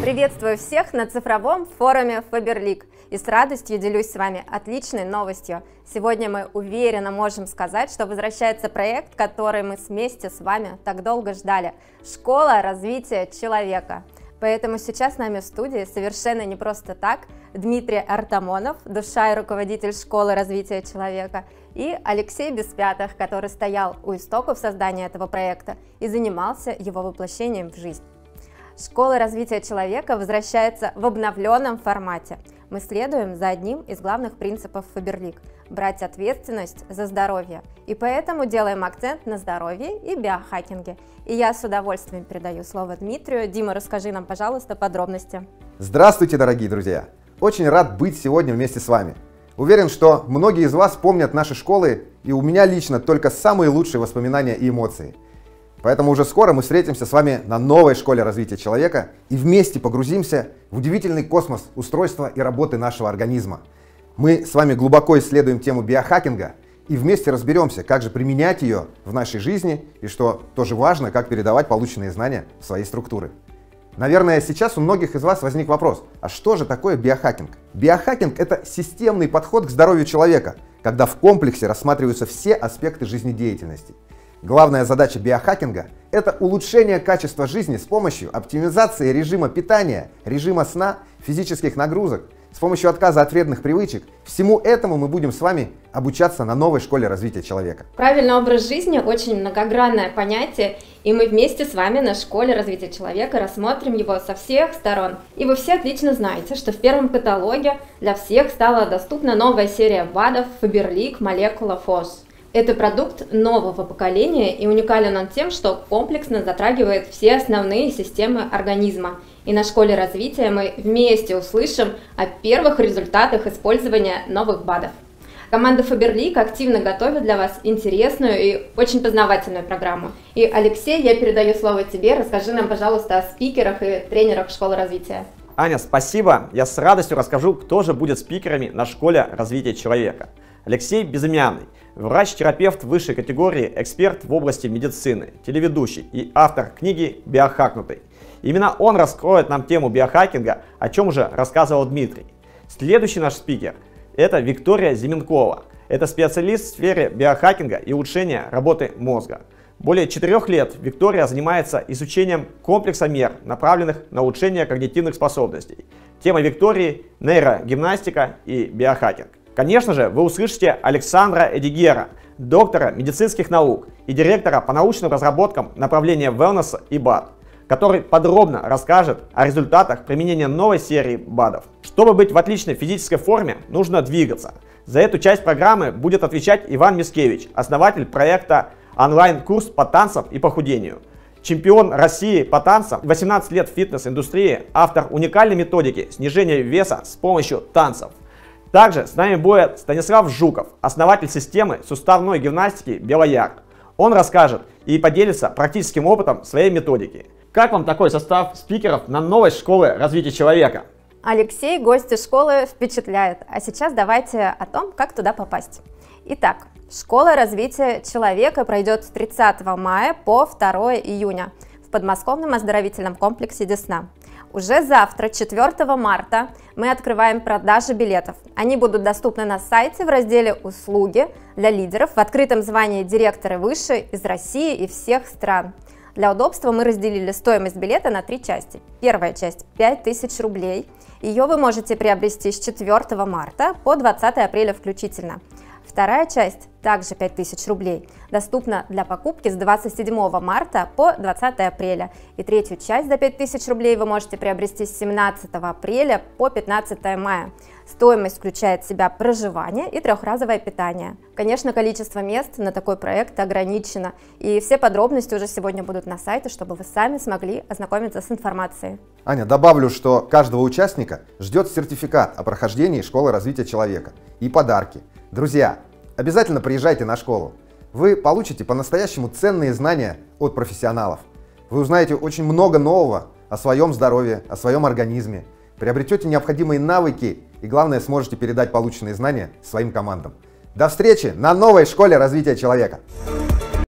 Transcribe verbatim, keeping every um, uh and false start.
Приветствую всех на цифровом форуме Faberlic и с радостью делюсь с вами отличной новостью. Сегодня мы уверенно можем сказать, что возвращается проект, который мы вместе с вами так долго ждали – Школа развития человека. Поэтому сейчас с нами в студии совершенно не просто так Дмитрий Артамонов, душа и руководитель Школы развития человека, и Алексей Беспятых, который стоял у истоков создания этого проекта и занимался его воплощением в жизнь. Школа развития человека возвращается в обновленном формате. Мы следуем за одним из главных принципов Faberlic – брать ответственность за здоровье. И поэтому делаем акцент на здоровье и биохакинге. И я с удовольствием передаю слово Дмитрию. Дима, расскажи нам, пожалуйста, подробности. Здравствуйте, дорогие друзья! Очень рад быть сегодня вместе с вами. Уверен, что многие из вас помнят наши школы, и у меня лично только самые лучшие воспоминания и эмоции. Поэтому уже скоро мы встретимся с вами на новой школе развития человека и вместе погрузимся в удивительный космос устройства и работы нашего организма. Мы с вами глубоко исследуем тему биохакинга и вместе разберемся, как же применять ее в нашей жизни и, что тоже важно, как передавать полученные знания в свои структуры. Наверное, сейчас у многих из вас возник вопрос, а что же такое биохакинг? Биохакинг – это системный подход к здоровью человека, когда в комплексе рассматриваются все аспекты жизнедеятельности. Главная задача биохакинга – это улучшение качества жизни с помощью оптимизации режима питания, режима сна, физических нагрузок, с помощью отказа от вредных привычек. Всему этому мы будем с вами обучаться на новой школе развития человека. Правильный образ жизни – очень многогранное понятие, и мы вместе с вами на школе развития человека рассмотрим его со всех сторон. И вы все отлично знаете, что в первом каталоге для всех стала доступна новая серия БАДов Faberlic Molecula Force. Это продукт нового поколения и уникален он тем, что комплексно затрагивает все основные системы организма. И на школе развития мы вместе услышим о первых результатах использования новых БАДов. Команда Faberlic активно готовит для вас интересную и очень познавательную программу. И, Алексей, я передаю слово тебе. Расскажи нам, пожалуйста, о спикерах и тренерах школы развития. Аня, спасибо. Я с радостью расскажу, кто же будет спикерами на школе развития человека. Алексей Безымянный, врач-терапевт высшей категории, эксперт в области медицины, телеведущий и автор книги «Биохакнутый». Именно он раскроет нам тему биохакинга, о чем уже рассказывал Дмитрий. Следующий наш спикер – это Виктория Зименкова. Это специалист в сфере биохакинга и улучшения работы мозга. Более четырех лет Виктория занимается изучением комплекса мер, направленных на улучшение когнитивных способностей. Тема Виктории – нейрогимнастика и биохакинг. Конечно же, вы услышите Александра Эдигера, доктора медицинских наук и директора по научным разработкам направления wellness и БАД, который подробно расскажет о результатах применения новой серии БАДов. Чтобы быть в отличной физической форме, нужно двигаться. За эту часть программы будет отвечать Иван Мискевич, основатель проекта онлайн-курс по танцам и похудению. Чемпион России по танцам, восемнадцать лет в фитнес-индустрии, автор уникальной методики снижения веса с помощью танцев. Также с нами будет Станислав Жуков, основатель системы суставной гимнастики Белояр. Он расскажет и поделится практическим опытом своей методики. Как вам такой состав спикеров на новой школе развития человека? Алексей, гости школы впечатляет. А сейчас давайте о том, как туда попасть. Итак, школа развития человека пройдет с тридцатого мая по второе июня в подмосковном оздоровительном комплексе Десна. Уже завтра, четвёртого марта, мы открываем продажи билетов. Они будут доступны на сайте в разделе «Услуги» для лидеров в открытом звании «Директоры выше» из России и всех стран. Для удобства мы разделили стоимость билета на три части. Первая часть – пять тысяч рублей. Ее вы можете приобрести с четвёртого марта по двадцатое апреля включительно. Вторая часть, также пять тысяч рублей, доступна для покупки с двадцать седьмого марта по двадцатое апреля. И третью часть за пять тысяч рублей вы можете приобрести с семнадцатого апреля по пятнадцатое мая. Стоимость включает в себя проживание и трехразовое питание. Конечно, количество мест на такой проект ограничено, и все подробности уже сегодня будут на сайте, чтобы вы сами смогли ознакомиться с информацией. Аня, добавлю, что каждого участника ждет сертификат о прохождении школы развития человека и подарки. Друзья, обязательно приезжайте на школу. Вы получите по-настоящему ценные знания от профессионалов. Вы узнаете очень много нового о своем здоровье, о своем организме, приобретете необходимые навыки и, главное, сможете передать полученные знания своим командам. До встречи на новой школе развития человека!